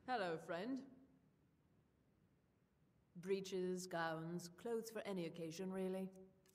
Hello, friend. Breeches, gowns, clothes for any occasion, really.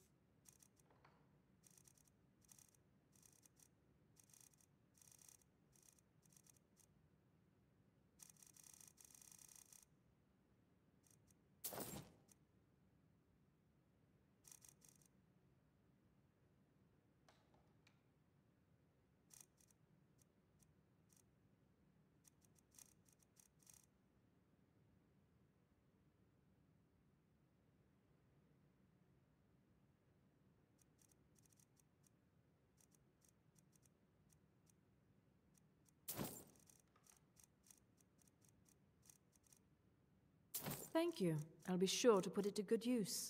Thank you. I'll be sure to put it to good use.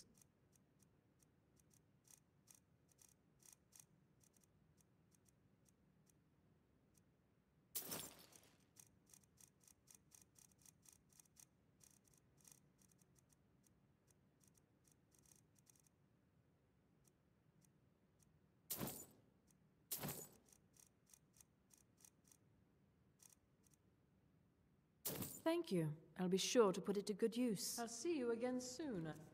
Thank you. I'll be sure to put it to good use. I'll see you again soon.